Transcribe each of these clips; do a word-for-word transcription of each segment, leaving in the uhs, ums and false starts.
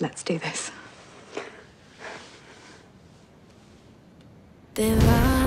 Let's do this. Divine,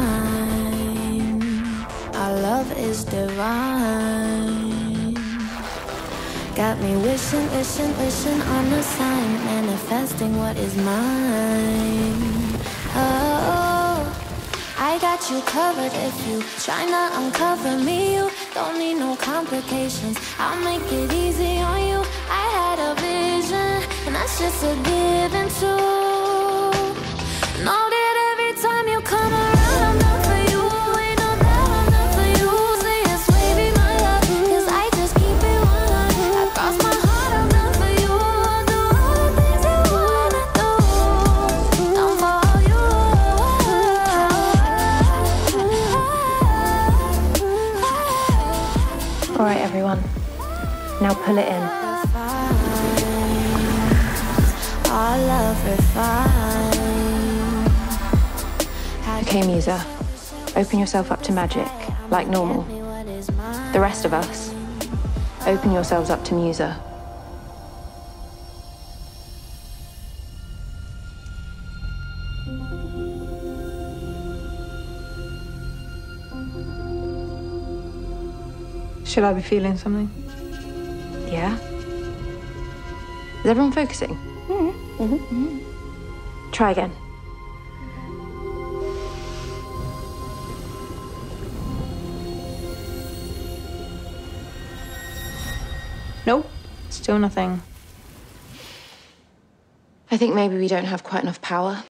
our love is divine. Got me wishing, wishing, wishing on a sign, manifesting what is mine. Oh, I got you covered if you tryna uncover me. You don't need no complications, I'll make it easy on you. I had a vision, and that's just a given too. Know that every time you come around, I'm done for you. Ain't no doubt I'm done for you. Say yes, baby, my love, 'cause I just keep it one hundred. I cross my heart, I'm done for you. I'll do all the things you wanna do. Done for you. All right, everyone. Now pull it in. Our love refined. Okay, Musa. Open yourself up to magic, like normal. The rest of us, open yourselves up to Musa. Should I be feeling something? Yeah? Is everyone focusing? Mm-hmm. Mm-hmm. Try again. Nope. Still nothing. I think maybe we don't have quite enough power.